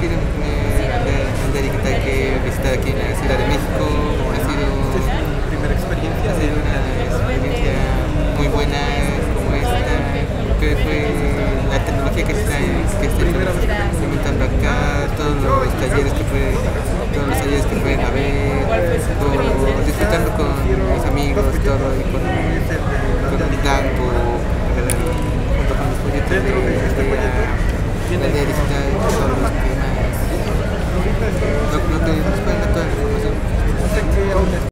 sido mi primer digital que he visitado aquí en la Ciudad de México. Primera experiencia. Ha sido una experiencia muy buena como esta. Que fue la tecnología que está implementando acá, todos los talleres que pueden haber, o disfrutando con mis amigos, todo, y con el blanco, junto con los proyectos de la digital, todos los temas, lo que nos pueden dar toda la información.